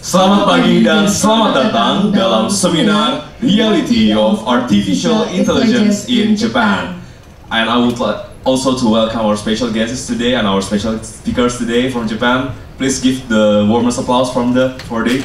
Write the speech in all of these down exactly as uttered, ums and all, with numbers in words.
Selamat pagi dan selamat datang dalam seminar Reality of Artificial Intelligence in Japan. And I would like also to welcome our special guests today and our special speakers today from Japan. Please give the warmest applause from the for the.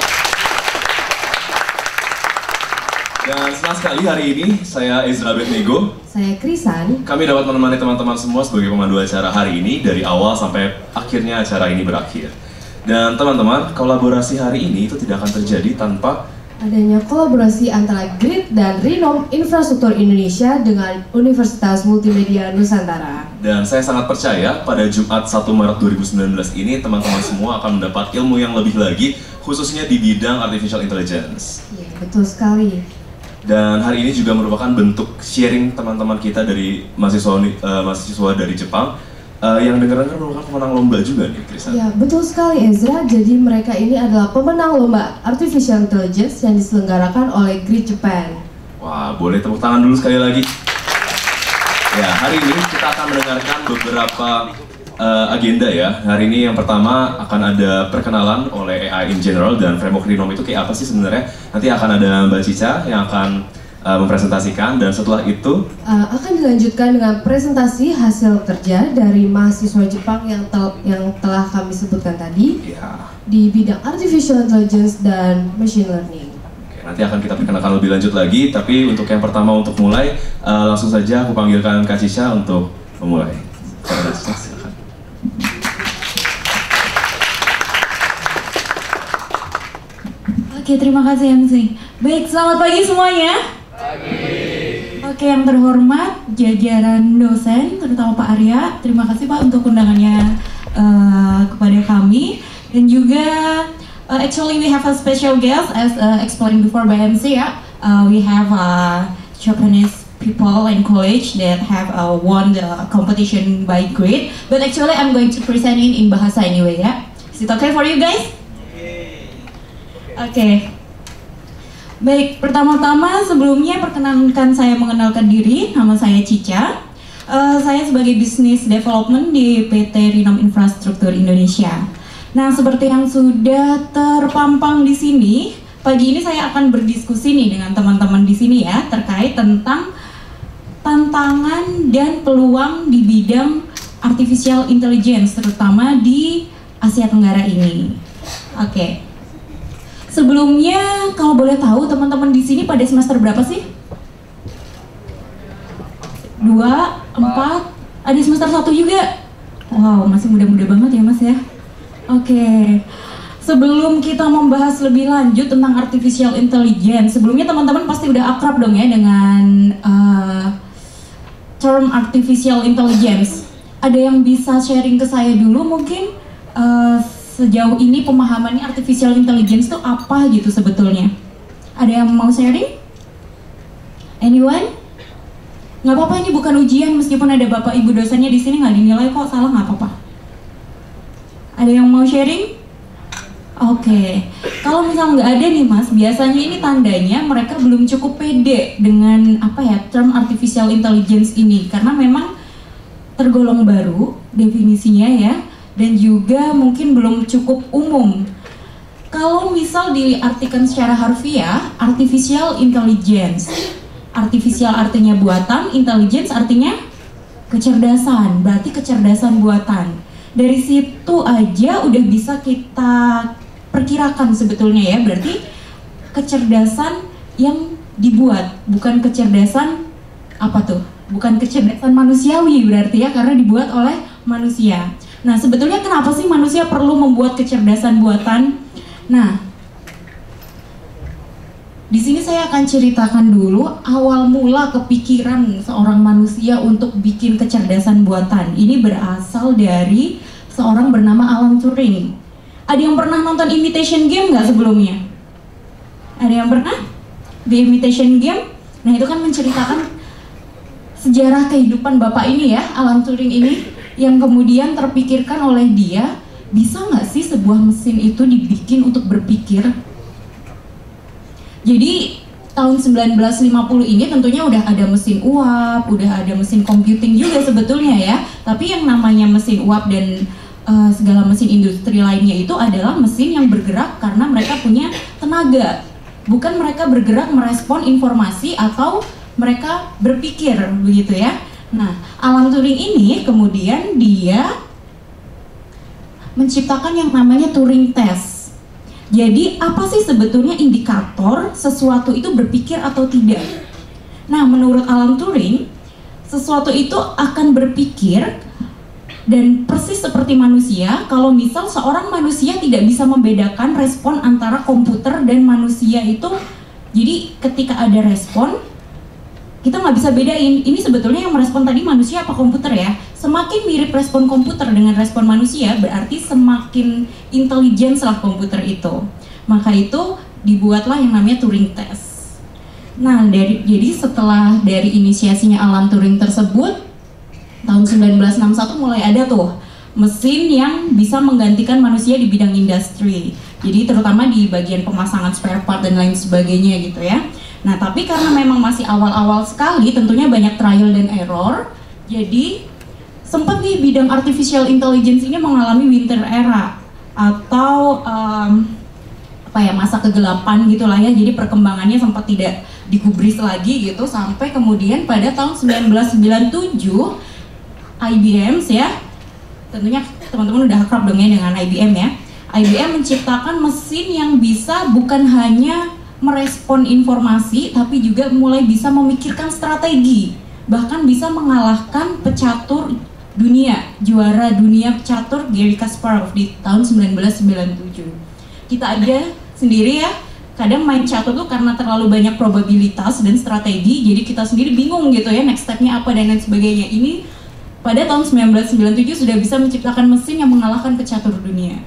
Dan senang sekali hari ini saya Ezra Betnego. Saya Krisan. Kami dapat menemani teman-teman semua sebagai pemandu acara hari ini dari awal sampai akhirnya acara ini berakhir. Dan teman-teman, kolaborasi hari ini itu tidak akan terjadi tanpa adanya kolaborasi antara Grid dan Rinom Infrastruktur Indonesia dengan Universitas Multimedia Nusantara. Dan saya sangat percaya pada Jumat satu Maret dua ribu sembilan belas ini teman-teman semua akan mendapat ilmu yang lebih lagi, khususnya di bidang Artificial Intelligence. Iya, betul sekali. Dan hari ini juga merupakan bentuk sharing teman-teman kita dari mahasiswa uh, mahasiswa dari Jepang uh, yang dengar-dengar merupakan pemenang lomba juga nih, Krisan. Ya, betul sekali Ezra. Jadi mereka ini adalah pemenang lomba Artificial Intelligence yang diselenggarakan oleh Grid Japan. Wah, boleh tepuk tangan dulu sekali lagi. Ya, hari ini kita akan mendengarkan beberapa uh, agenda ya. Hari ini yang pertama akan ada perkenalan oleh A I in general dan framework Rinom itu kayak apa sih sebenarnya. Nanti akan ada Mbak Cica yang akan uh, mempresentasikan, dan setelah itu uh, akan dilanjutkan dengan presentasi hasil kerja dari mahasiswa Jepang yang tel yang telah kami sebutkan tadi ya, di bidang Artificial Intelligence dan Machine Learning. Nanti akan kita perkenalkan lebih lanjut lagi, tapi untuk yang pertama untuk mulai, uh, langsung saja aku panggilkan Kak Cica untuk memulai. Kak Cica, silakan. Oke, terima kasih M C. Baik, selamat pagi semuanya. Pagi. Oke, yang terhormat jajaran dosen, terutama Pak Arya, terima kasih Pak untuk undangannya uh, kepada kami, dan juga Uh, actually, we have a special guest as uh, explained before by M C. Yeah, uh, we have uh, Japanese people in college that have uh, won the competition by grade. But actually, I'm going to present it in bahasa anyway. Yeah, is it okay for you guys? Oke. Okay. Baik, pertama-tama sebelumnya perkenankan saya mengenalkan diri. Nama saya Cica. Uh, saya sebagai Business Development di P T Rinom Infrastruktur Indonesia. Nah, seperti yang sudah terpampang di sini, pagi ini saya akan berdiskusi nih dengan teman-teman di sini ya, terkait tentang tantangan dan peluang di bidang Artificial Intelligence, terutama di Asia Tenggara ini. Oke. Sebelumnya, kalau boleh tahu teman-teman di sini pada semester berapa sih? Dua, empat, ada semester satu juga. Wow, masih muda-muda banget ya Mas ya. Oke, okay. Sebelum kita membahas lebih lanjut tentang Artificial Intelligence, sebelumnya teman-teman pasti udah akrab dong ya dengan uh, term Artificial Intelligence. Ada yang bisa sharing ke saya dulu mungkin uh, sejauh ini pemahamannya Artificial Intelligence itu apa gitu sebetulnya? Ada yang mau sharing? Anyone? Nggak apa-apa, ini bukan ujian, meskipun ada bapak ibu dosennya di sini nggak dinilai kok, salah nggak apa-apa. Ada yang mau sharing? Oke, okay. Kalau misalnya nggak ada nih Mas, biasanya ini tandanya mereka belum cukup pede dengan apa ya term Artificial Intelligence ini, karena memang tergolong baru definisinya ya, dan juga mungkin belum cukup umum. Kalau misal diartikan secara harfiah, Artificial Intelligence, artificial artinya buatan, intelligence artinya kecerdasan, berarti kecerdasan buatan. Dari situ aja udah bisa kita perkirakan sebetulnya ya, berarti kecerdasan yang dibuat, bukan kecerdasan apa tuh? Bukan kecerdasan manusiawi berarti ya, karena dibuat oleh manusia. Nah, sebetulnya kenapa sih manusia perlu membuat kecerdasan buatan? Nah, di sini saya akan ceritakan dulu awal mula kepikiran seorang manusia untuk bikin kecerdasan buatan. Ini berasal dari seorang bernama Alan Turing. Ada yang pernah nonton Imitation Game nggak sebelumnya? Ada yang pernah? The Imitation Game? Nah, itu kan menceritakan sejarah kehidupan bapak ini ya, Alan Turing ini, yang kemudian terpikirkan oleh dia, bisa nggak sih sebuah mesin itu dibikin untuk berpikir? Jadi tahun sembilan belas lima puluh ini tentunya udah ada mesin uap, udah ada mesin computing juga sebetulnya ya. Tapi yang namanya mesin uap dan uh, segala mesin industri lainnya itu adalah mesin yang bergerak karena mereka punya tenaga, bukan mereka bergerak merespon informasi atau mereka berpikir, begitu ya. Nah, Alan Turing ini kemudian dia menciptakan yang namanya Turing test. Jadi apa sih sebetulnya indikator sesuatu itu berpikir atau tidak? Nah, menurut Alan Turing, sesuatu itu akan berpikir dan persis seperti manusia kalau misal seorang manusia tidak bisa membedakan respon antara komputer dan manusia itu. Jadi ketika ada respon, kita nggak bisa bedain ini sebetulnya yang merespon tadi manusia apa komputer ya. Semakin mirip respon komputer dengan respon manusia, berarti semakin intelligence lah komputer itu. Maka itu dibuatlah yang namanya Turing test. Nah, dari, jadi setelah dari inisiasinya Alan Turing tersebut, tahun sembilan belas enam puluh satu mulai ada tuh mesin yang bisa menggantikan manusia di bidang industri. Jadi terutama di bagian pemasangan spare part dan lain sebagainya gitu ya. Nah, tapi karena memang masih awal-awal sekali, tentunya banyak trial dan error. Jadi sempat nih bidang artificial intelligence ini mengalami winter era atau um, apa ya, masa kegelapan gitulah ya. Jadi perkembangannya sempat tidak digubris lagi gitu sampai kemudian pada tahun sembilan belas sembilan puluh tujuh I B M ya. Tentunya teman-teman udah akrab dong ya dengan I B M ya. I B M menciptakan mesin yang bisa bukan hanya merespon informasi tapi juga mulai bisa memikirkan strategi, bahkan bisa mengalahkan pecatur dunia, juara dunia pecatur Garry Kasparov di tahun sembilan belas sembilan puluh tujuh. Kita aja sendiri ya, kadang main catur tuh karena terlalu banyak probabilitas dan strategi, jadi kita sendiri bingung gitu ya next stepnya apa dan lain sebagainya. Ini pada tahun sembilan belas sembilan puluh tujuh sudah bisa menciptakan mesin yang mengalahkan pecatur dunia.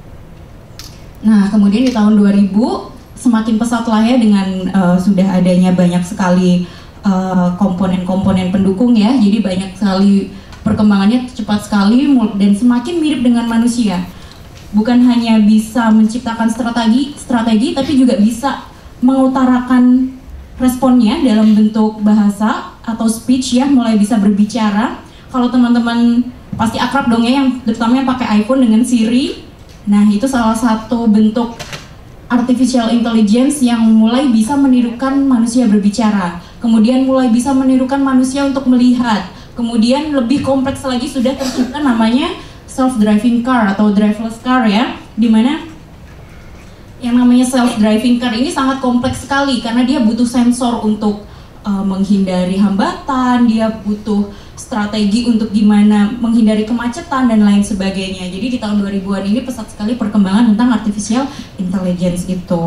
Nah, kemudian di tahun dua ribu semakin pesat lah ya dengan uh, sudah adanya banyak sekali uh, komponen-komponen pendukung ya, jadi banyak sekali perkembangannya cepat sekali dan semakin mirip dengan manusia. Bukan hanya bisa menciptakan strategi, strategi tapi juga bisa mengutarakan responnya dalam bentuk bahasa atau speech ya, mulai bisa berbicara. Kalau teman-teman pasti akrab dong ya, yang terutama yang pakai iPhone dengan Siri. Nah, itu salah satu bentuk artificial intelligence yang mulai bisa menirukan manusia berbicara, kemudian mulai bisa menirukan manusia untuk melihat, kemudian lebih kompleks lagi sudah tercipta namanya self-driving car atau driverless car ya, dimana yang namanya self-driving car ini sangat kompleks sekali karena dia butuh sensor untuk uh, menghindari hambatan, dia butuh strategi untuk gimana menghindari kemacetan dan lain sebagainya. Jadi di tahun dua ribuan ini pesat sekali perkembangan tentang artificial intelligence itu.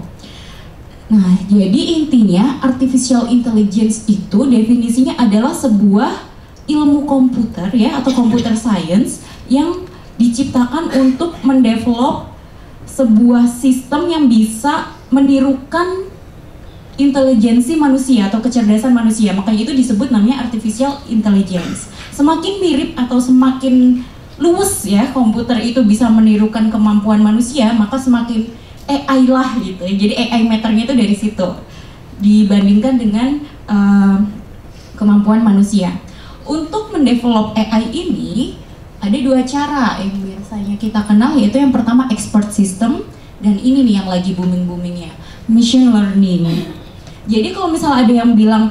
Nah, jadi intinya artificial intelligence itu definisinya adalah sebuah ilmu komputer ya atau computer science yang diciptakan untuk mendevelop sebuah sistem yang bisa menirukan intelijensi manusia atau kecerdasan manusia, makanya itu disebut namanya artificial intelligence. Semakin mirip atau semakin luwes ya komputer itu bisa menirukan kemampuan manusia, maka semakin A I lah gitu ya. Jadi A I meternya itu dari situ dibandingkan dengan uh, kemampuan manusia. Untuk mendevelop A I ini ada dua cara yang biasanya kita kenal, yaitu yang pertama expert system, dan ini nih yang lagi booming-boomingnya, machine learning. Jadi kalau misalnya ada yang bilang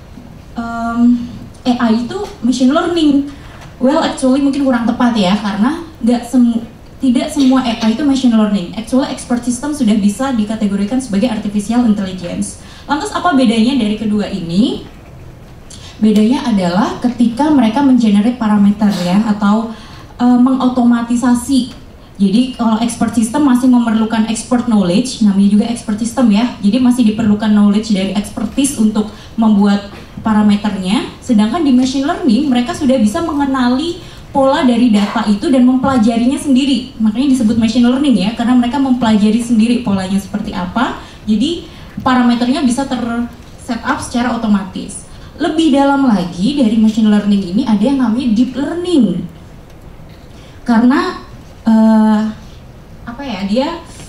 um, A I itu machine learning, well actually mungkin kurang tepat ya, karena nggak semu tidak semua A I itu machine learning. Actually expert system sudah bisa dikategorikan sebagai artificial intelligence. Lantas apa bedanya dari kedua ini? Bedanya adalah ketika mereka mengenerate parameter ya, atau uh, mengotomatisasi. Jadi kalau expert system masih memerlukan expert knowledge, namanya juga expert system ya. Jadi masih diperlukan knowledge dari expertise untuk membuat parameternya. Sedangkan di machine learning mereka sudah bisa mengenali pola dari data itu dan mempelajarinya sendiri. Makanya disebut machine learning ya, karena mereka mempelajari sendiri polanya seperti apa. Jadi parameternya bisa ter-set up secara otomatis. Lebih dalam lagi dari machine learning ini ada yang namanya deep learning. Karena Uh, apa ya, dia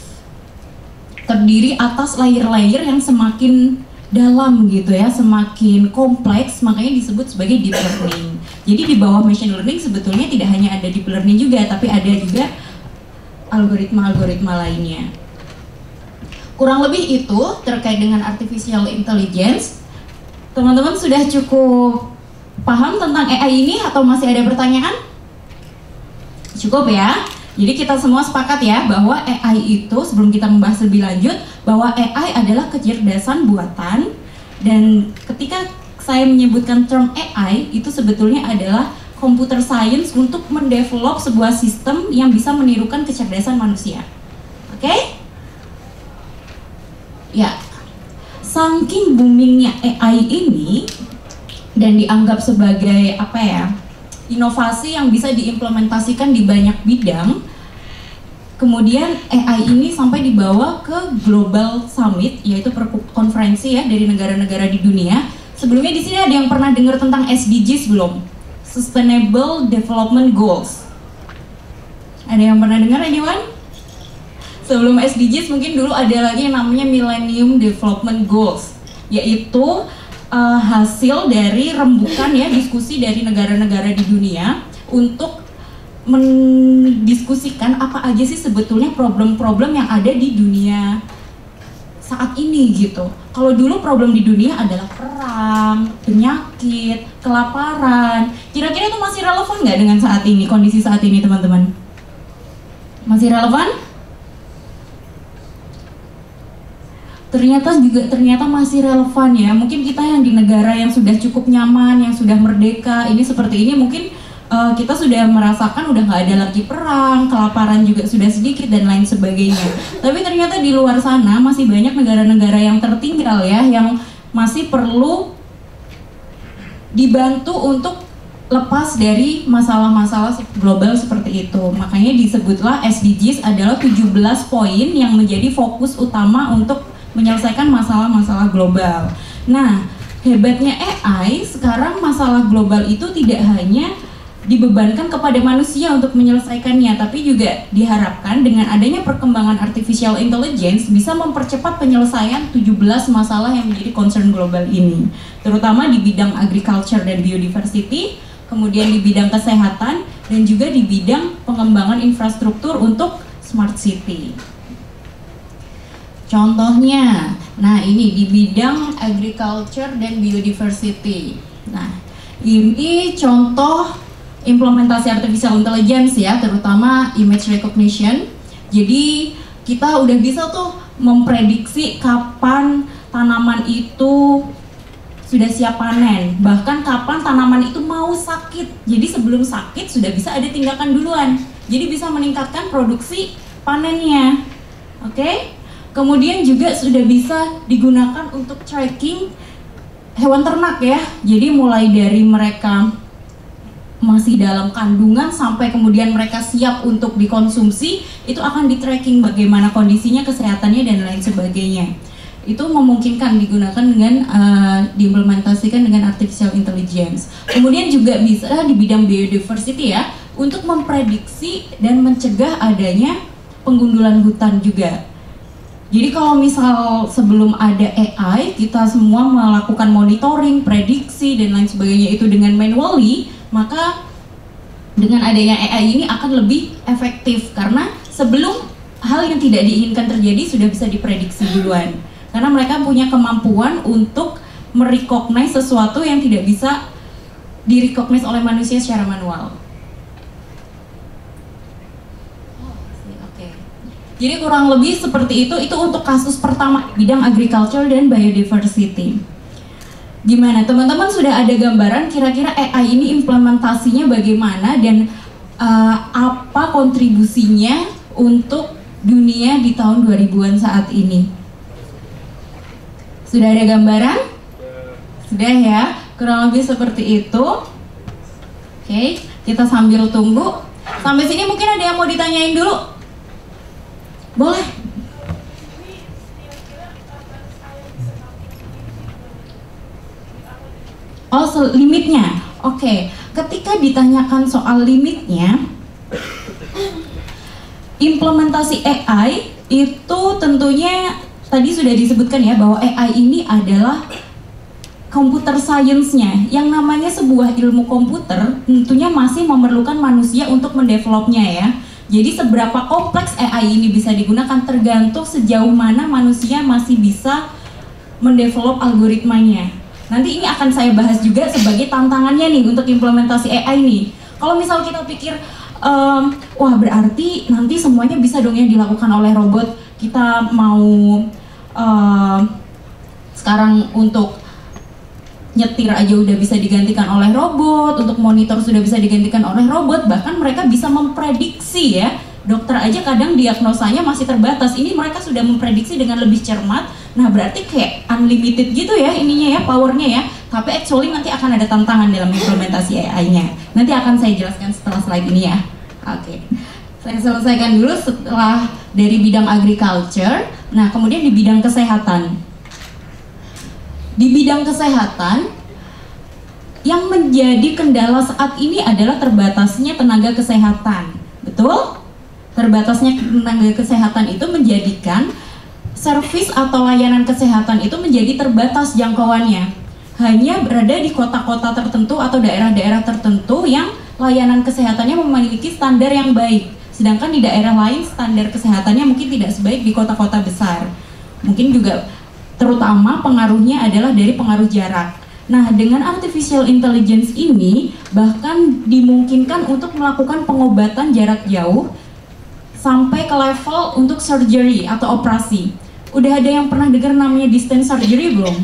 terdiri atas layer-layer yang semakin dalam gitu ya, semakin kompleks, makanya disebut sebagai deep learning. Jadi di bawah machine learning sebetulnya tidak hanya ada deep learning juga, tapi ada juga algoritma-algoritma lainnya. Kurang lebih itu terkait dengan artificial intelligence. Teman-teman sudah cukup paham tentang A I ini atau masih ada pertanyaan? Cukup ya. Jadi kita semua sepakat ya bahwa A I itu, sebelum kita membahas lebih lanjut, bahwa A I adalah kecerdasan buatan, dan ketika saya menyebutkan term A I itu sebetulnya adalah computer science untuk mendevelop sebuah sistem yang bisa menirukan kecerdasan manusia. Oke? Okay? Ya, saking boomingnya A I ini dan dianggap sebagai apa ya, inovasi yang bisa diimplementasikan di banyak bidang, kemudian A I ini sampai dibawa ke Global Summit, yaitu konferensi ya dari negara-negara di dunia. Sebelumnya di sini ada yang pernah dengar tentang S D Gs belum? Sustainable Development Goals. Ada yang pernah dengar, anyone? Sebelum S D Gs mungkin dulu ada lagi yang namanya Millennium Development Goals, yaitu uh, hasil dari rembukan ya diskusi dari negara-negara di dunia untuk mendiskusikan apa aja sih sebetulnya problem-problem yang ada di dunia saat ini gitu. Kalau dulu problem di dunia adalah perang, penyakit, kelaparan. Kira-kira itu masih relevan nggak dengan saat ini, kondisi saat ini teman-teman? Masih relevan? Ternyata juga ternyata masih relevan ya. Mungkin kita yang di negara yang sudah cukup nyaman, yang sudah merdeka, ini seperti ini mungkin uh, kita sudah merasakan udah nggak ada lagi perang, kelaparan juga sudah sedikit dan lain sebagainya. Tapi ternyata di luar sana masih banyak negara-negara yang tertinggal ya, yang masih perlu dibantu untuk lepas dari masalah-masalah global seperti itu. Makanya disebutlah S D Gs adalah tujuh belas poin yang menjadi fokus utama untuk menyelesaikan masalah-masalah global. Nah, hebatnya A I sekarang masalah global itu tidak hanya dibebankan kepada manusia untuk menyelesaikannya, tapi juga diharapkan dengan adanya perkembangan artificial intelligence bisa mempercepat penyelesaian tujuh belas masalah yang menjadi concern global ini, terutama di bidang agriculture dan biodiversity, kemudian di bidang kesehatan, dan juga di bidang pengembangan infrastruktur untuk smart city. Contohnya, nah ini di bidang agriculture dan biodiversity. Nah, ini contoh implementasi artificial intelligence ya, terutama image recognition. Jadi kita udah bisa tuh memprediksi kapan tanaman itu sudah siap panen, bahkan kapan tanaman itu mau sakit. Jadi sebelum sakit sudah bisa ada tindakan duluan. Jadi bisa meningkatkan produksi panennya. Oke? Okay? Kemudian juga sudah bisa digunakan untuk tracking hewan ternak ya. Jadi mulai dari mereka masih dalam kandungan sampai kemudian mereka siap untuk dikonsumsi, itu akan di tracking bagaimana kondisinya, kesehatannya dan lain sebagainya. Itu memungkinkan digunakan dengan uh, diimplementasikan dengan artificial intelligence. Kemudian juga bisa di bidang biodiversity ya, untuk memprediksi dan mencegah adanya penggundulan hutan juga. Jadi kalau misal sebelum ada A I, kita semua melakukan monitoring, prediksi, dan lain sebagainya itu dengan manually, maka dengan adanya A I ini akan lebih efektif, karena sebelum hal yang tidak diinginkan terjadi sudah bisa diprediksi duluan. Karena mereka punya kemampuan untuk merecognize sesuatu yang tidak bisa direcognize oleh manusia secara manual. Jadi kurang lebih seperti itu, itu untuk kasus pertama bidang agriculture dan biodiversity. Gimana teman-teman, sudah ada gambaran kira-kira A I ini implementasinya bagaimana dan uh, apa kontribusinya untuk dunia di tahun dua ribuan saat ini? Sudah ada gambaran? Sudah ya, kurang lebih seperti itu. Oke, kita sambil tunggu. Sampai sini mungkin ada yang mau ditanyain dulu? Boleh. Oh, limitnya. Oke, okay. Ketika ditanyakan soal limitnya, implementasi A I itu tentunya tadi sudah disebutkan ya, bahwa A I ini adalah komputer science-nya. Yang namanya sebuah ilmu komputer tentunya masih memerlukan manusia untuk mendevelopnya ya. Jadi seberapa kompleks A I ini bisa digunakan tergantung sejauh mana manusia masih bisa mendevelop algoritmanya. Nanti ini akan saya bahas juga sebagai tantangannya nih untuk implementasi A I nih. Kalau misal kita pikir, um, wah berarti nanti semuanya bisa dong ya dilakukan oleh robot. Kita mau um, sekarang untuk nyetir aja udah bisa digantikan oleh robot, untuk monitor sudah bisa digantikan oleh robot, bahkan mereka bisa memprediksi ya. Dokter aja kadang diagnosanya masih terbatas, ini mereka sudah memprediksi dengan lebih cermat. Nah berarti kayak unlimited gitu ya ininya ya, powernya ya. Tapi actually nanti akan ada tantangan dalam implementasi A I-nya. Nanti akan saya jelaskan setelah slide ini ya. Oke, saya selesaikan dulu setelah dari bidang agriculture. Nah kemudian di bidang kesehatan. Di bidang kesehatan, yang menjadi kendala saat ini adalah terbatasnya tenaga kesehatan. Betul? Terbatasnya tenaga kesehatan itu menjadikan servis atau layanan kesehatan itu menjadi terbatas jangkauannya. Hanya berada di kota-kota tertentu atau daerah-daerah tertentu yang layanan kesehatannya memiliki standar yang baik. Sedangkan di daerah lain standar kesehatannya mungkin tidak sebaik di kota-kota besar. Mungkin juga terutama pengaruhnya adalah dari pengaruh jarak. Nah, dengan artificial intelligence ini bahkan dimungkinkan untuk melakukan pengobatan jarak jauh sampai ke level untuk surgery atau operasi. Udah ada yang pernah dengar namanya distance surgery belum?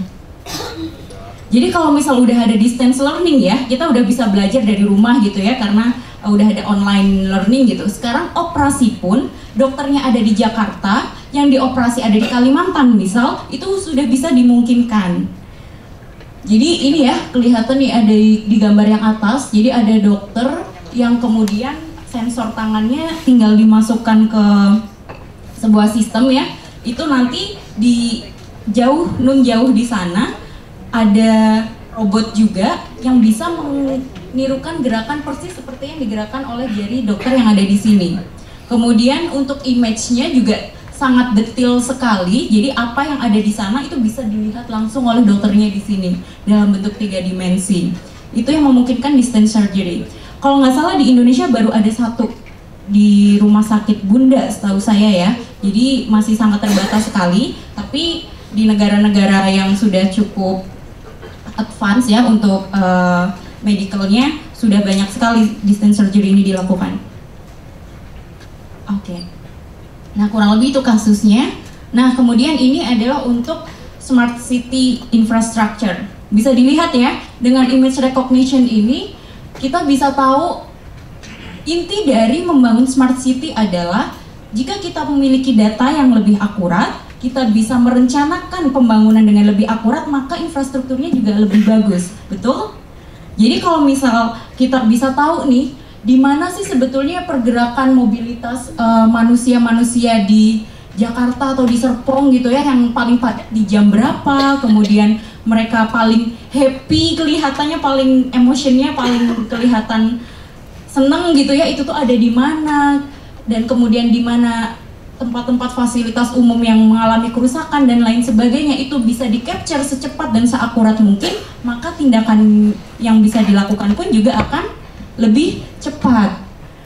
Jadi kalau misal udah ada distance learning ya, kita udah bisa belajar dari rumah gitu ya, karena uh, udah ada online learning gitu. Sekarang operasi pun dokternya ada di Jakarta, yang dioperasi ada di Kalimantan misal, itu sudah bisa dimungkinkan. Jadi ini ya, kelihatan nih ada di, di gambar yang atas, jadi ada dokter yang kemudian sensor tangannya tinggal dimasukkan ke sebuah sistem ya, itu nanti di jauh nun jauh di sana ada robot juga yang bisa menirukan gerakan persis seperti yang digerakkan oleh jari dokter yang ada di sini. Kemudian untuk image-nya juga sangat detail sekali, jadi apa yang ada di sana itu bisa dilihat langsung oleh dokternya di sini dalam bentuk tiga dimensi. Itu yang memungkinkan distance surgery. Kalau nggak salah di Indonesia baru ada satu di rumah sakit Bunda setahu saya ya, jadi masih sangat terbatas sekali. Tapi di negara-negara yang sudah cukup advance ya untuk uh, medicalnya sudah banyak sekali distance surgery ini dilakukan. Oke, okay. Nah kurang lebih itu kasusnya. Nah kemudian ini adalah untuk smart city infrastructure. Bisa dilihat ya, dengan image recognition ini kita bisa tahu inti dari membangun smart city adalah jika kita memiliki data yang lebih akurat, kita bisa merencanakan pembangunan dengan lebih akurat, maka infrastrukturnya juga lebih bagus, betul? Jadi kalau misal kita bisa tahu nih, di mana sih sebetulnya pergerakan mobilitas manusia-manusia uh, di Jakarta atau di Serpong gitu ya, yang paling padat di jam berapa, kemudian mereka paling happy, kelihatannya paling emotionnya paling kelihatan seneng gitu ya, itu tuh ada di mana, dan kemudian di mana tempat-tempat fasilitas umum yang mengalami kerusakan dan lain sebagainya, itu bisa di capture secepat dan seakurat mungkin, maka tindakan yang bisa dilakukan pun juga akan lebih cepat.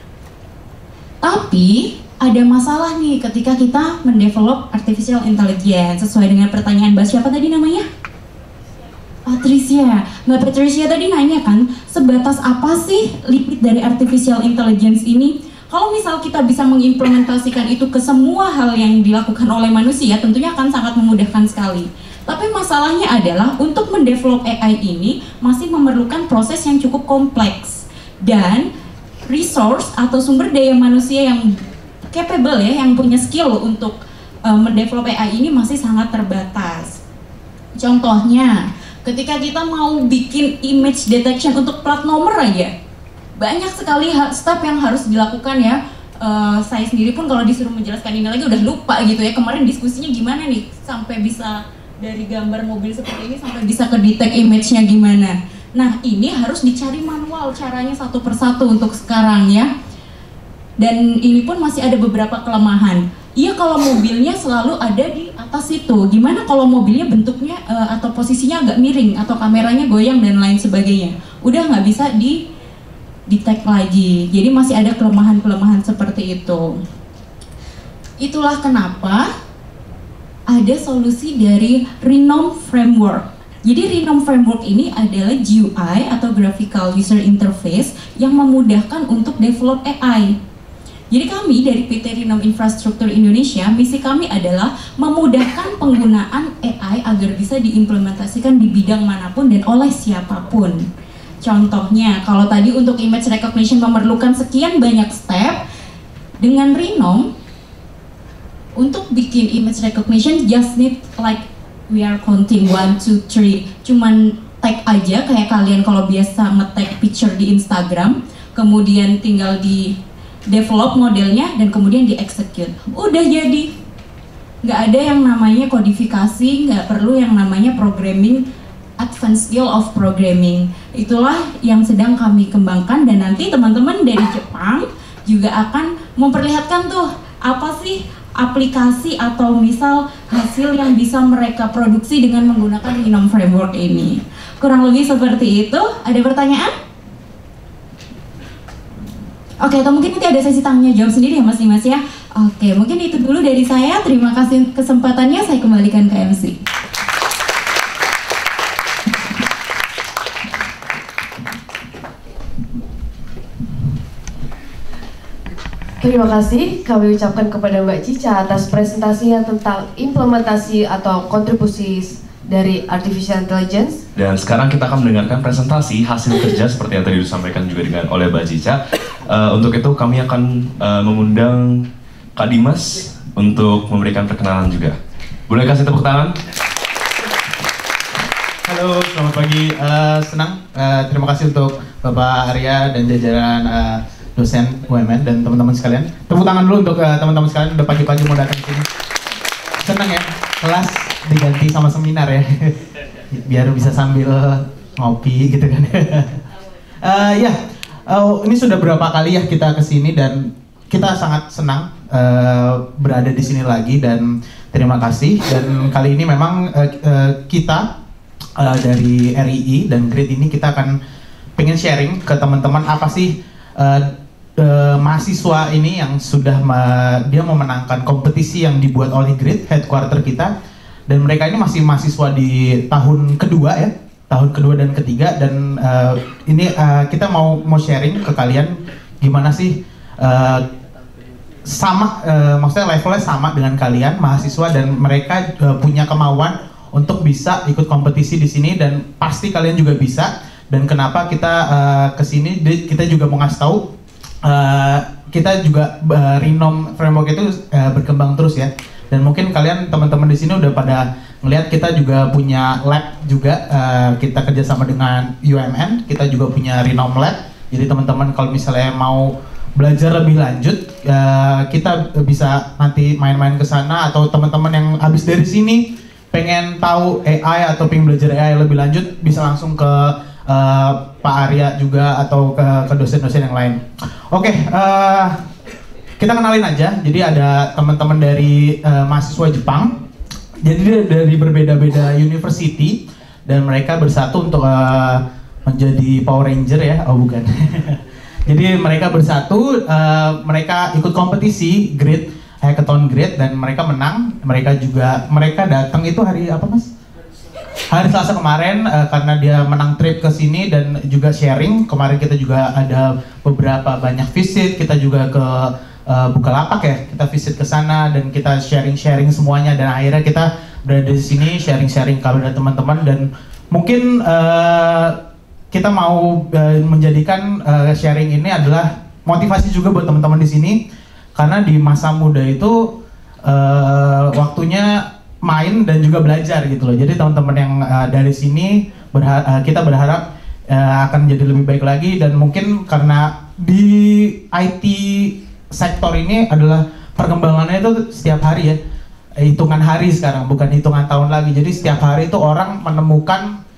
Tapi ada masalah nih ketika kita mendevelop artificial intelligence sesuai dengan pertanyaan Mbak siapa tadi namanya? Patricia. Mbak Patricia tadi nanya kan, sebatas apa sih limit dari artificial intelligence ini? Kalau misal kita bisa mengimplementasikan itu ke semua hal yang dilakukan oleh manusia, tentunya akan sangat memudahkan sekali. Tapi masalahnya adalah untuk mendevelop A I ini masih memerlukan proses yang cukup kompleks, dan resource atau sumber daya manusia yang capable ya, yang punya skill untuk uh, mendevelop A I ini masih sangat terbatas. Contohnya, ketika kita mau bikin image detection untuk plat nomor aja, banyak sekali step yang harus dilakukan ya. Uh, saya sendiri pun kalau disuruh menjelaskan ini lagi udah lupa gitu ya. Kemarin diskusinya gimana nih sampai bisa dari gambar mobil seperti ini sampai bisa ke detect image-nya gimana. Nah ini harus dicari manual caranya satu persatu untuk sekarang ya. Dan ini pun masih ada beberapa kelemahan. Iya kalau mobilnya selalu ada di atas itu. Gimana kalau mobilnya bentuknya uh, atau posisinya agak miring atau kameranya goyang dan lain sebagainya? Udah nggak bisa di detect lagi. Jadi masih ada kelemahan-kelemahan seperti itu. Itulah kenapa ada solusi dari Renome Framework. Jadi Renome Framework ini adalah G U I atau Graphical User Interface yang memudahkan untuk develop A I. Jadi kami dari P T Renome Infrastruktur Indonesia, misi kami adalah memudahkan penggunaan A I agar bisa diimplementasikan di bidang manapun dan oleh siapapun. Contohnya, kalau tadi untuk image recognition memerlukan sekian banyak step, dengan Renome, untuk bikin image recognition just need like we are counting one, two, three, cuman tag aja kayak kalian kalau biasa nge-tag picture di Instagram, kemudian tinggal di develop modelnya dan kemudian di-execute. Udah jadi. Nggak ada yang namanya kodifikasi, nggak perlu yang namanya programming, advanced skill of programming. Itulah yang sedang kami kembangkan dan nanti teman-teman dari Jepang juga akan memperlihatkan tuh apa sih aplikasi atau misal hasil yang bisa mereka produksi dengan menggunakan Renome Framework ini. Kurang lebih seperti itu. Ada pertanyaan? Oke, atau mungkin nanti ada sesi tanya jawab sendiri ya Mas Dimas ya. Oke, mungkin itu dulu dari saya. Terima kasih kesempatannya, saya kembalikan ke M C. Terima kasih kami ucapkan kepada Mbak Cica atas presentasinya tentang implementasi atau kontribusi dari Artificial Intelligence. Dan sekarang kita akan mendengarkan presentasi hasil kerja seperti yang tadi disampaikan juga dengan oleh Mbak Cica. Uh, untuk itu kami akan uh, mengundang Kak Dimas untuk memberikan perkenalan juga. Boleh kasih tepuk tangan? Halo, selamat pagi. Uh, senang. Uh, terima kasih untuk Bapak Arya dan jajaran uh, dosen U M N dan teman-teman sekalian. Tepuk tangan dulu untuk uh, teman-teman sekalian udah pagi-pagi mau datang ke sini. Senang ya, kelas diganti sama seminar ya, biar bisa sambil ngopi gitu kan. uh, ya, uh, ini sudah berapa kali ya kita kesini dan kita sangat senang uh, berada di sini lagi dan terima kasih. Dan kali ini memang uh, uh, kita uh, dari R I I dan Grid ini kita akan pengen sharing ke teman-teman apa sih uh, uh, mahasiswa ini yang sudah ma- dia memenangkan kompetisi yang dibuat oleh Grid headquarter kita. Dan mereka ini masih mahasiswa di tahun kedua ya, tahun kedua dan ketiga. Dan uh, ini uh, kita mau mau sharing ke kalian gimana sih uh, sama, uh, maksudnya levelnya sama dengan kalian mahasiswa dan mereka uh, punya kemauan untuk bisa ikut kompetisi di sini dan pasti kalian juga bisa. Dan kenapa kita uh, kesini? Kita juga mau ngasih tahu uh, kita juga uh, Renome Framework itu uh, berkembang terus ya. Dan mungkin kalian teman-teman di sini udah pada ngelihat kita juga punya lab juga, uh, kita kerjasama dengan U M N, kita juga punya Renome Lab. Jadi teman-teman kalau misalnya mau belajar lebih lanjut, uh, kita bisa nanti main-main ke sana, atau teman-teman yang habis dari sini pengen tahu A I atau pengen belajar A I lebih lanjut bisa langsung ke uh, Pak Arya juga atau ke, ke dosen-dosen yang lain. Oke. Okay, uh, Kita kenalin aja, jadi ada teman-teman dari uh, mahasiswa Jepang. Jadi dari berbeda-beda university dan mereka bersatu untuk uh, menjadi Power Ranger ya, oh bukan. Jadi mereka bersatu, uh, mereka ikut kompetisi Grid, Hackathon Grid dan mereka menang. Mereka juga, mereka datang itu hari apa Mas? Hari Selasa kemarin uh, karena dia menang trip ke sini dan juga sharing. Kemarin kita juga ada beberapa banyak visit, kita juga ke Uh, Bukalapak ya, kita visit ke sana dan kita sharing-sharing semuanya dan akhirnya kita berada di sini sharing-sharing kalau ada teman-teman dan mungkin uh, kita mau uh, menjadikan uh, sharing ini adalah motivasi juga buat teman-teman di sini karena di masa muda itu uh, waktunya main dan juga belajar gitu loh. Jadi teman-teman yang uh, dari sini berha- uh, kita berharap uh, akan jadi lebih baik lagi dan mungkin karena di I T sektor ini adalah perkembangannya itu setiap hari ya, hitungan hari sekarang bukan hitungan tahun lagi. Jadi setiap hari itu orang menemukan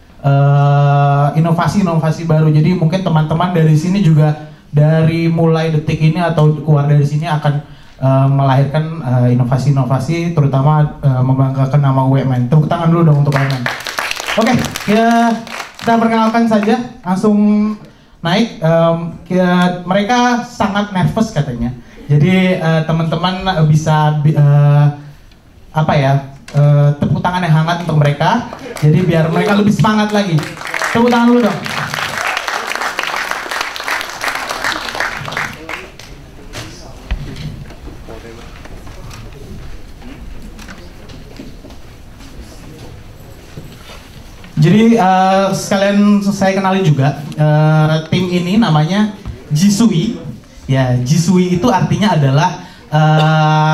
uh, inovasi-inovasi baru. Jadi mungkin teman-teman dari sini juga dari mulai detik ini atau keluar dari sini akan uh, melahirkan uh, inovasi-inovasi, terutama uh, membanggakan nama U M N. Tepuk tangan dulu dong untuk U M N. Oke, okay, ya, kita perkenalkan saja, langsung naik. Um, ya, mereka sangat nervous katanya. Jadi uh, teman-teman bisa uh, apa ya? Uh, tepuk tangan yang hangat untuk mereka, jadi biar mereka lebih semangat lagi. Tepuk tangan dulu dong. Jadi uh, sekalian saya kenalin juga uh, tim ini namanya Jisui. Ya, Jisui itu artinya adalah uh,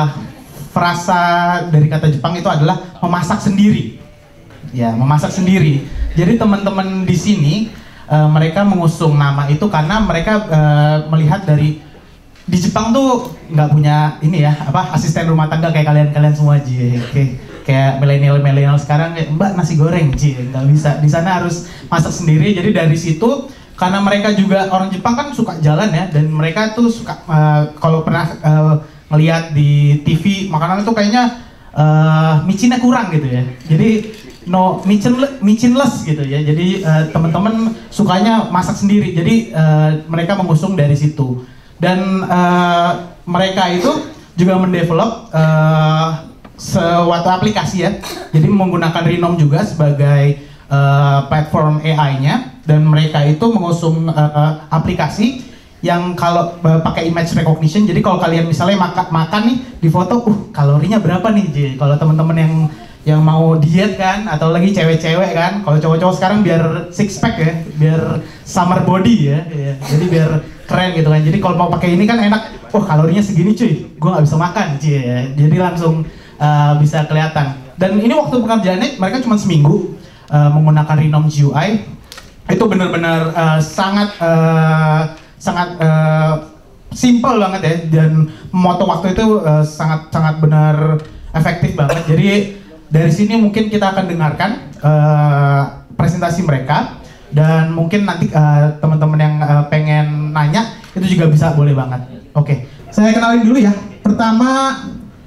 frasa dari kata Jepang itu adalah memasak sendiri. Ya, memasak sendiri. Jadi teman-teman di sini uh, mereka mengusung nama itu karena mereka uh, melihat dari di Jepang tuh nggak punya ini ya, apa asisten rumah tangga kayak kalian-kalian semua aja. Oke. Kayak milenial-milenial sekarang, mbak nasi goreng, cie, nggak bisa. Di sana harus masak sendiri. Jadi dari situ, karena mereka juga orang Jepang kan suka jalan ya, dan mereka tuh suka uh, kalau pernah uh, ngelihat di T V makanan itu kayaknya uh, micinnya kurang gitu ya. Jadi no micin micinless gitu ya. Jadi uh, teman-teman sukanya masak sendiri. Jadi uh, mereka mengusung dari situ. Dan uh, mereka itu juga mendevelop uh, suatu aplikasi ya, jadi menggunakan Rinom juga sebagai uh, platform A I-nya, dan mereka itu mengusung uh, aplikasi yang kalau uh, pakai image recognition. Jadi kalau kalian misalnya makan makan nih di foto, uh kalorinya berapa nih? Jadi kalau teman-teman yang yang mau diet kan, atau lagi cewek-cewek kan, kalau cowok-cowok sekarang biar six pack ya, biar summer body ya, ya. Jadi biar keren gitu kan. Jadi kalau mau pakai ini kan enak, oh kalorinya segini cuy, gue nggak bisa makan, cuy ya. Jadi langsung Uh, bisa kelihatan. Dan ini waktu pekerjaannya mereka cuma seminggu uh, menggunakan Rinom G U I. Itu benar-benar uh, sangat uh, sangat uh, simple banget ya, dan memotong waktu itu uh, sangat sangat benar efektif banget. Jadi dari sini mungkin kita akan dengarkan uh, presentasi mereka, dan mungkin nanti uh, teman-teman yang uh, pengen nanya itu juga bisa, boleh banget. Oke, okay. Saya kenalin dulu ya. Pertama,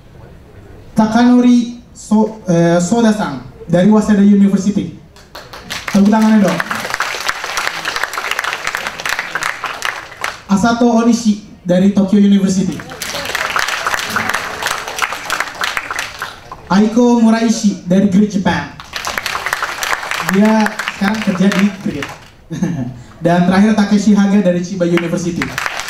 Takanori so, eh, Soda-san dari Waseda University. Tepuk tangannya dong. Asato Onishi dari Tokyo University. Aiko Muraishi dari Great Japan. Dia sekarang kerja di Great. Dan terakhir Takeshi Haga dari Chiba University.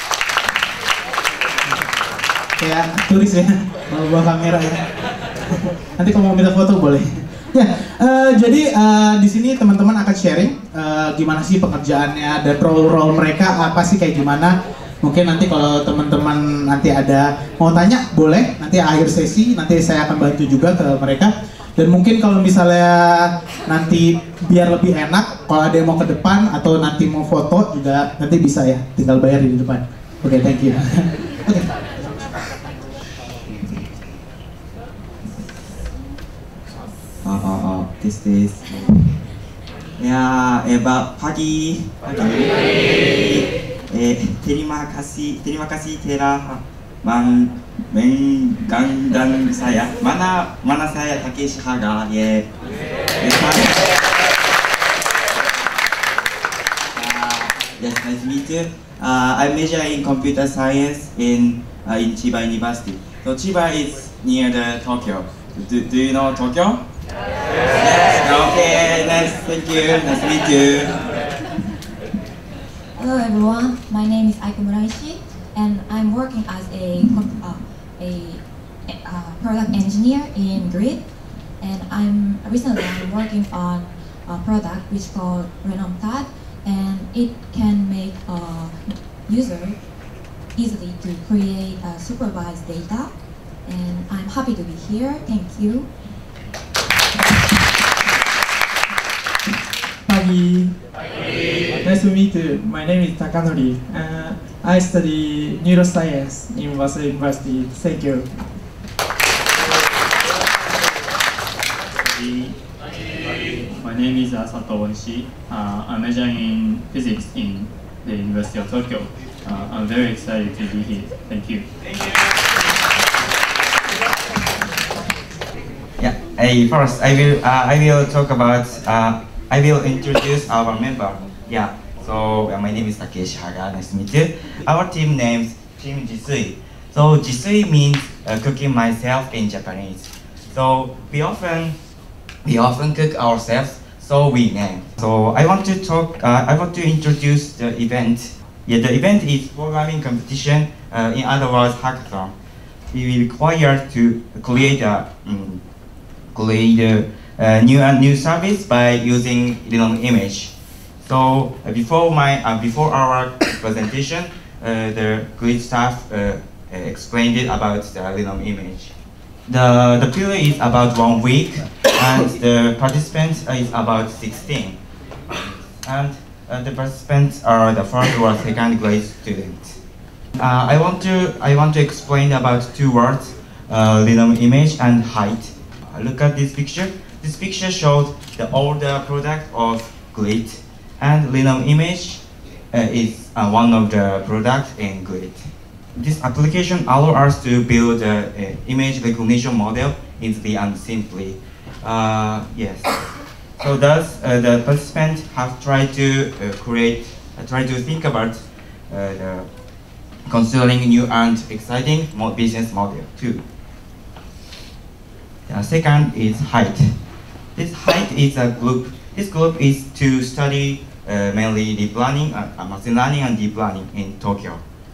Kayak turis ya, bawa kamera ya. Nanti kalau mau minta foto boleh. Ya, uh, jadi uh, di sini teman-teman akan sharing uh, gimana sih pekerjaannya dan role-role mereka apa sih, kayak gimana. Mungkin nanti kalau teman-teman nanti ada mau tanya boleh, nanti akhir sesi nanti saya akan bantu juga ke mereka. Dan mungkin kalau misalnya nanti biar lebih enak, kalau ada yang mau ke depan atau nanti mau foto juga nanti bisa ya, tinggal bayar di depan. Oke, okay, thank you. Oke. Okay. Oh, oh, oh, this is ya, Eva pagi pagi. Eh, terima kasih, terima kasih telah meng mengundang saya. Mana mana saya Takeshi Haga ya. Yes, nice to meet you. Uh, I major in computer science in uh, in Chiba University. So Chiba is near the Tokyo. Do, do you know Tokyo? Yes. Okay. Nice. Thank you. Nice to meet you. Hello everyone. My name is Aiko Muraishi, and I'm working as a uh, a uh, product engineer in Grid. And I'm recently I'm working on a product which is called Renom Tab, and it can make a user easily to create uh, supervised data. And I'm happy to be here. Thank you. Pagi. Nice to meet you. My name is Takanori. Uh, I study neuroscience in Waseda University. Thank you. My name is Asato Onishi. Uh, I'm majoring in physics in the University of Tokyo. Uh, I'm very excited to be here. Thank you. Thank you. Hey, first I will uh, I will talk about uh, I will introduce our member. Yeah. So uh, my name is Takeshi Haga. Nice to meet you. Our team names Team Jisui. So Jisui means uh, cooking myself in Japanese. So we often we often cook ourselves. So we name. So I want to talk. Uh, I want to introduce the event. Yeah, the event is programming competition. Uh, in other words, hackathon. We will require to create a um, create a, a new a new service by using Linum image. So uh, before my uh, before our presentation, uh, the grid staff uh, explained it about the Linum image. The the period is about one week, and the participants is about sixteen, and uh, the participants are the first or second grade students. Uh, I want to I want to explain about two words, uh, Linum image and height. Uh, look at this picture. This picture shows the older product of grid, and Linum image uh, is uh, one of the products in grid. This application allows us to build an image recognition model easily and simply. Uh, yes. So thus, uh, the participants have tried to uh, create, uh, try to think about uh, the considering new and exciting business model too. The second is height. This height is a group. This group is to study uh, mainly deep learning, uh, machine learning, and deep learning in Tokyo.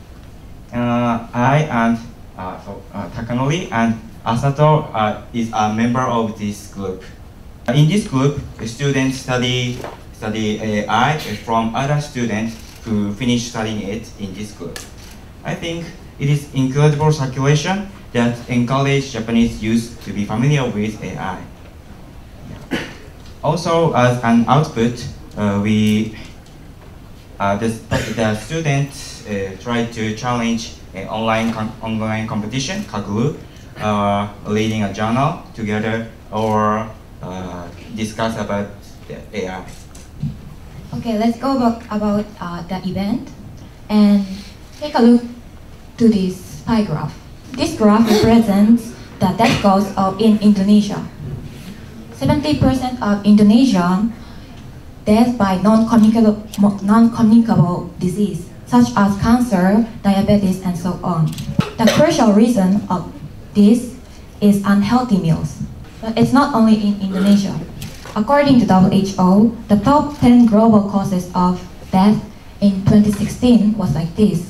Uh, I and uh, so, uh, Takanori and Asato uh, is a member of this group. In this group, the students study study A I from other students who finish studying it in this group. I think it is incredible circulation that encourages Japanese youth to be familiar with A I. Yeah. Also, as an output, uh, we uh, the, the students Uh, try to challenge an online com online competition, Kaguru, uh, leading a journal together or uh, discuss about the A I. Okay, let's go about, about uh, the event and take a look to this pie graph. This graph represents the death cost of in Indonesia. seventy percent of Indonesian death by non-communicable non-communicable disease, such as cancer, diabetes, and so on. The crucial reason of this is unhealthy meals. But it's not only in Indonesia. According to W H O, the top ten global causes of death in twenty sixteen was like this.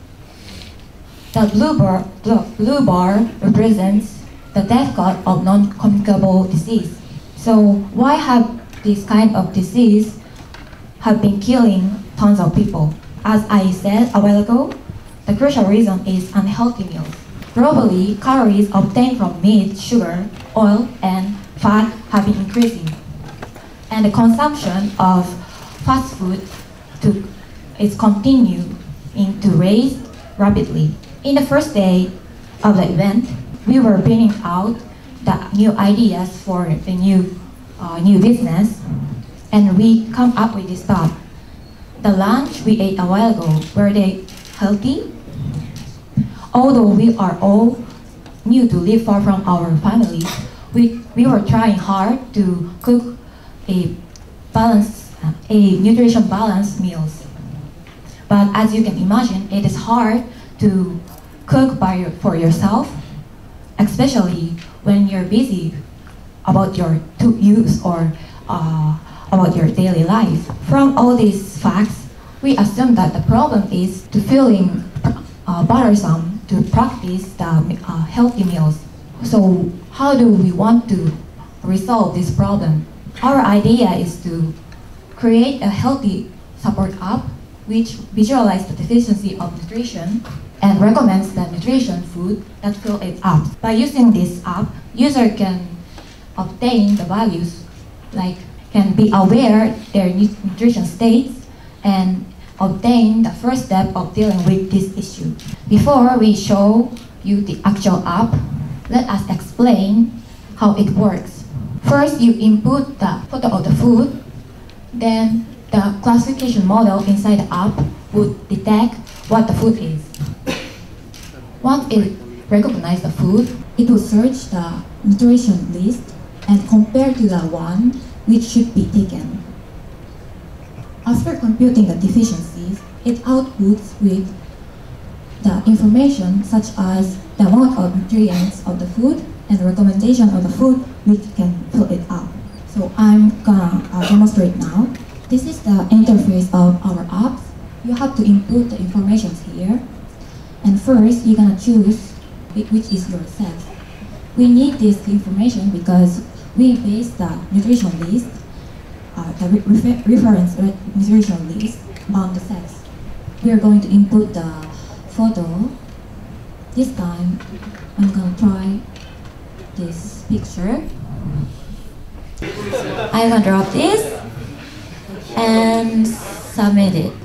The blue bar, blue bar represents the death cause of non-communicable disease. So why have this kind of disease have been killing tons of people? As I said a while ago, the crucial reason is unhealthy meals. Globally, calories obtained from meat, sugar, oil, and fat have been increasing. And the consumption of fast food to, is continuing to rise rapidly. In the first day of the event, we were bringing out the new ideas for the new, uh, new business, and we come up with this thought. The lunch we ate a while ago, were they healthy? Although we are all new to live far from our families, we, we were trying hard to cook a balanced, a nutrition balanced meals. But as you can imagine, it is hard to cook by your, for yourself, especially when you're busy about your to use or uh, about your daily life. From all these facts, we assume that the problem is to feeling uh, bothersome to practice the uh, healthy meals. So how do we want to resolve this problem? Our idea is to create a healthy support app which visualizes the deficiency of nutrition and recommends the nutrition food that fill it up. By using this app, user can obtain the values like can be aware their nutrition states and obtain the first step of dealing with this issue. Before we show you the actual app, let us explain how it works. First, you input the photo of the food, then the classification model inside the app would detect what the food is. Once it recognizes the food, it will search the nutrition list and compare to the one which should be taken. After computing the deficiencies, it outputs with the information such as the amount of nutrients of the food and the recommendation of the food which can fill it up. So I'm gonna uh, demonstrate now. This is the interface of our apps. You have to input the information here. And first, you're gonna choose which is your sex. We need this information because we base the nutrition list, uh, the re refer reference re nutrition list on the sex. We are going to input the photo. This time, I'm gonna try this picture. I'm gonna drop this and submit it.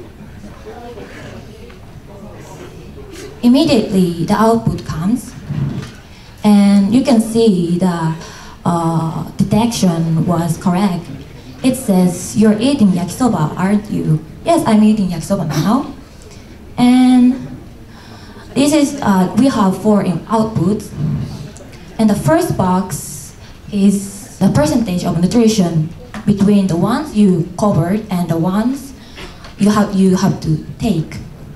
Immediately, the output comes, and you can see the uh, detection was correct. It says, you're eating yakisoba, aren't you? Yes, I'm eating yakisoba now. And this is, uh, we have four in outputs. And the first box is the percentage of nutrition between the ones you covered and the ones you have, you have to take.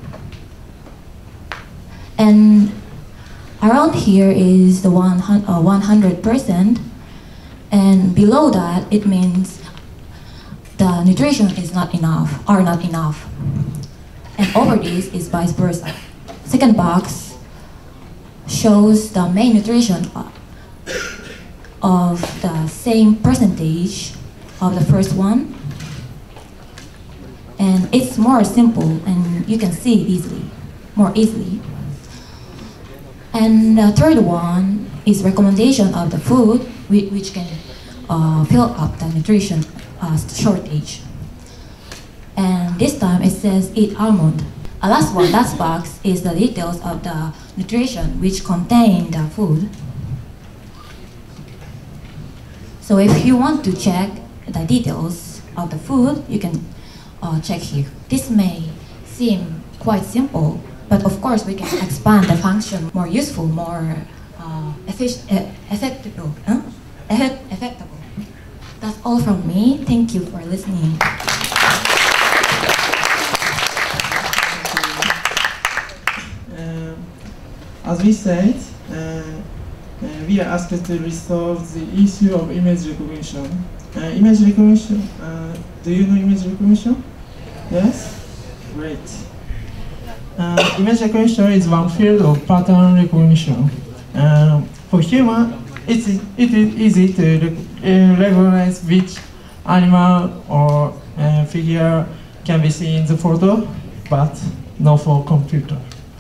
And around here is the one hundred percent, and below that it means the nutrition is not enough, or not enough. And over this is vice versa. Second box shows the main nutrition of the same percentage of the first one. And it's more simple and you can see easily, more easily. And the third one is recommendation of the food which can uh, fill up the nutrition uh, shortage. And this time it says eat almond. A last one, last box is the details of the nutrition which contain the food. So if you want to check the details of the food, you can uh, check here. This may seem quite simple, but of course we can expand the function more useful, more uh, effic uh, effective, huh? effective. That's all from me. Thank you for listening. Uh, as we said, uh, uh, we are asked to resolve the issue of image recognition. Uh, image recognition, uh, do you know image recognition? Yes? Great. Uh, image recognition is one field of pattern recognition. Um, for human, it's, it is easy to rec uh, recognize which animal or uh, figure can be seen in the photo, but not for computer.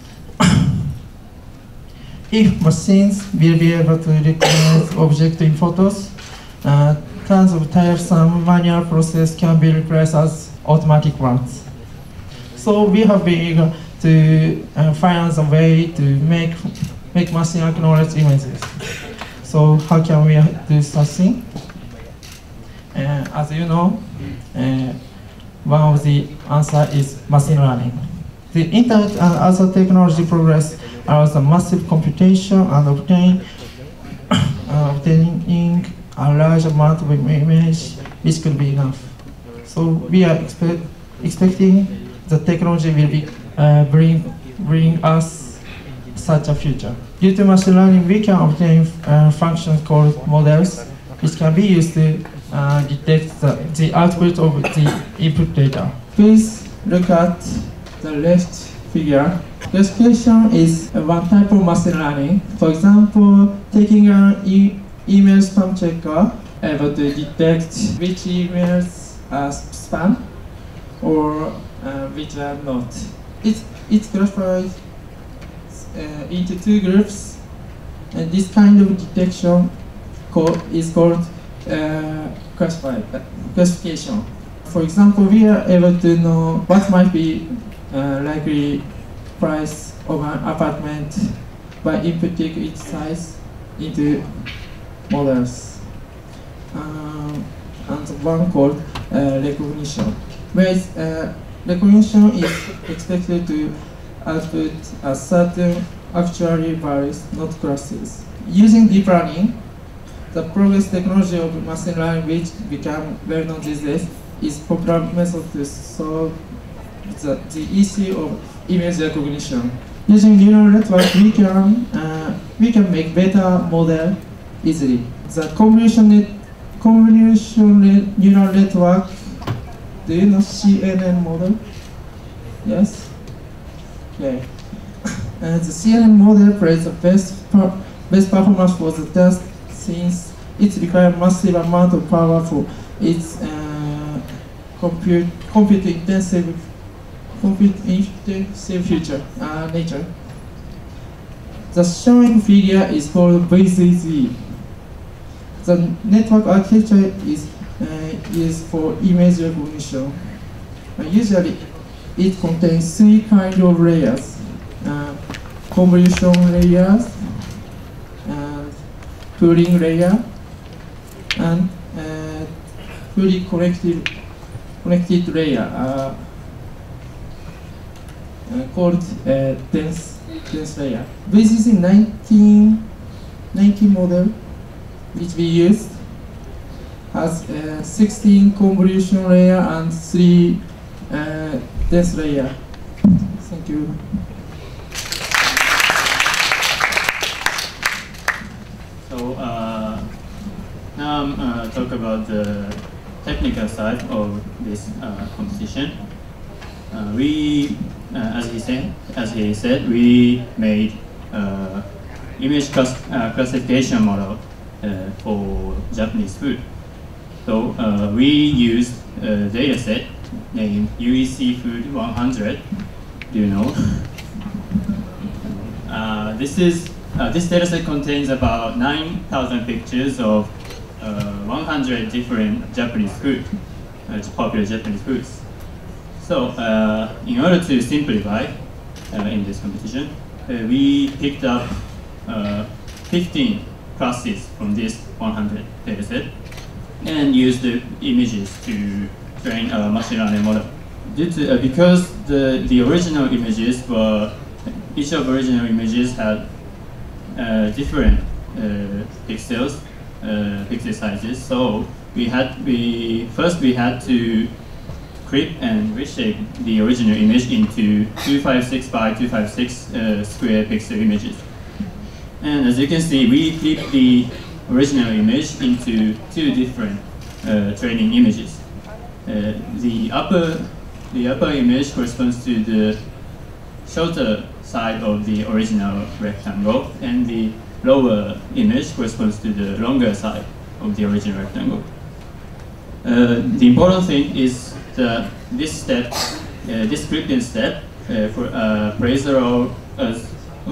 If machines will be able to recognize objects in photos, uh, tons of tiresome manual process can be replaced as automatic ones. So we have been eager to uh, find a way to make make machine acknowledge images. So how can we do such thing? Uh, as you know, uh, one of the answer is machine learning. The internet and other technology progress allows a massive computation and obtain, uh, obtaining a large amount of image, which could be enough. So we are expect, expecting the technology will be uh, bring bring us such a future. Due to machine learning, we can obtain uh, functions called models, which can be used to uh, detect the, the output of the input data. Please look at the left figure. Classification is one type of machine learning. For example, taking an e email spam checker, able to detect which emails are spam or uh, which are not. It's, it's classified uh, into two groups, and this kind of detection called, is called uh, classified, uh, classification. For example, we are able to know what might be uh, likely price of an apartment by inputting its size into models. Um, and one called uh, recognition, where uh, recognition is expected to output a certain actually values, not classes. Using deep learning, the progress technology of machine learning, which become well known these days, is popular method to solve the, the issue of image recognition. Using neural network, we can uh, we can make better model easily. The convolution net, convolution net, neural network. Do you know C N N model? Yes. Okay. Uh, the C N N model plays the best per, best performance for the test, since it requires massive amount of power for its uh, compute compute intensive compute intensive feature uh, nature. The showing figure is called V Z Z. The network architecture is uh, is for image recognition. Uh, usually, it contains three kinds of layers: uh, convolution layers, and pooling layer, and uh, fully connected connected layer uh, uh, called uh, dense dense layer. This is a nineteen ninety model which we used, has uh, sixteen convolution layer and three uh, dense layer. Thank you. So uh, now I'm uh, talk about the technical side of this uh, competition. Uh, we, uh, as he said, as he said, we made uh, image class, uh, classification model uh, for Japanese food. So uh, we used a data set named U E C Food one hundred. Do you know? uh, this is uh, this data set contains about nine thousand pictures of uh, one hundred different Japanese food, uh, popular Japanese foods. So uh, in order to simplify uh, in this competition, uh, we picked up uh, fifteen classes from this one hundred data set and used the images to train a machine learning model. Due to, uh, because the, the original images were, each of the original images had uh, different uh, pixels, uh, pixel sizes, so we had, we, first we had to clip and reshape the original image into two five six by two five six uh, square pixel images. And as you can see, we clipped the original image into two different uh, training images. Uh, the upper the upper image corresponds to the shorter side of the original rectangle, and the lower image corresponds to the longer side of the original rectangle. Uh, the important thing is that this step, uh, this clipping step, uh, for uh, Fraser as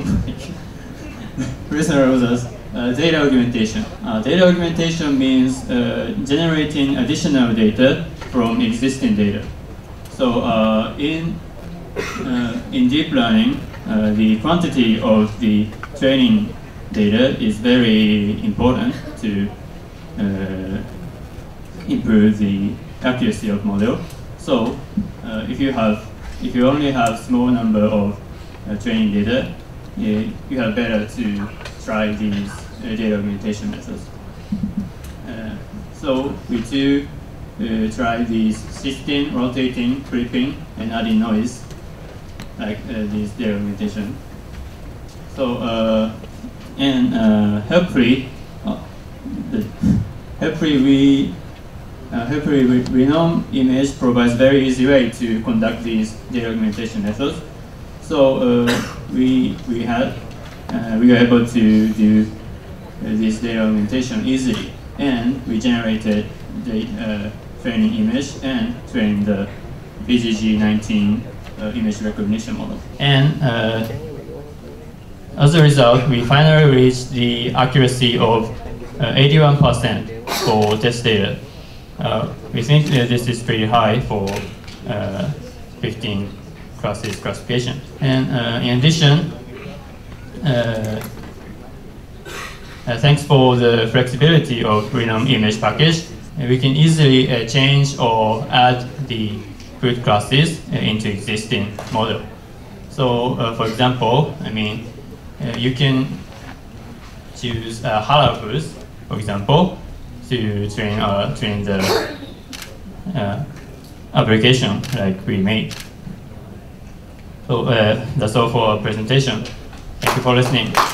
Fraser as Uh, data augmentation. Uh, data augmentation means uh, generating additional data from existing data. So uh, in, uh, in deep learning, uh, the quantity of the training data is very important to uh, improve the accuracy of model. So uh, if you have, if you only have small number of uh, training data, you, you have better to try these uh, data augmentation methods. Uh, so we do uh, try these shifting, rotating, clipping, and adding noise, like uh, these data augmentation. So uh, and uh, helpfully, uh, the, helpfully we uh, helpfully we, renowned image provides very easy way to conduct these data augmentation methods. So uh, we we had. Uh, we were able to do uh, this data augmentation easily, and we generated the uh, training image and trained the B G G nineteen uh, image recognition model. And uh, as a result, we finally reached the accuracy of uh, eighty-one percent for test data. Uh, we think that this is pretty high for uh, fifteen classes classification. And uh, in addition, Uh, uh, thanks for the flexibility of Renome image package, uh, we can easily uh, change or add the food classes uh, into existing model. So, uh, for example, I mean, uh, you can choose uh, halal foods, for example, to train uh, train the uh, application like we made. So uh, that's all for our presentation. Thank you for listening.